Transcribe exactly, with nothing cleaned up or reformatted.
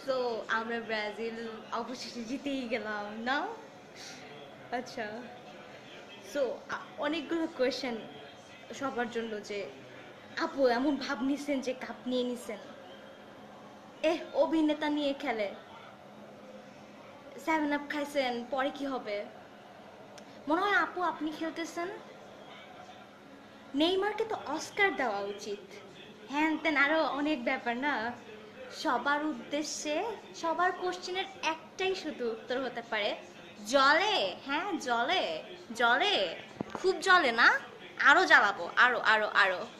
So আমরা Brazil অবশেষে জিতেই গেলাম না। আচ্ছা, সো অনেকগুলো কোয়েশ্চেন সবার জন্য, যে আপু এমন ভাব নিছেন যে কাপ নিয়ে নিছেন, এহ অভিনেতা নিয়ে খেলে, সেভেন আপ খাইছেন, পরে কি হবে? মনে হয় আপু আপনি খেলতেছেন। নেইমারকে তো অস্কার দেওয়া উচিত। হ্যান তেন আরো অনেক ব্যাপার না। সবার উদ্দেশ্যে সবার কোশ্চেনের একটাই শুধু উত্তর হতে পারে, জলে। হ্যাঁ জলে, জলে, খুব জলে না, আরো জ্বালাবো, আরো আরো আরো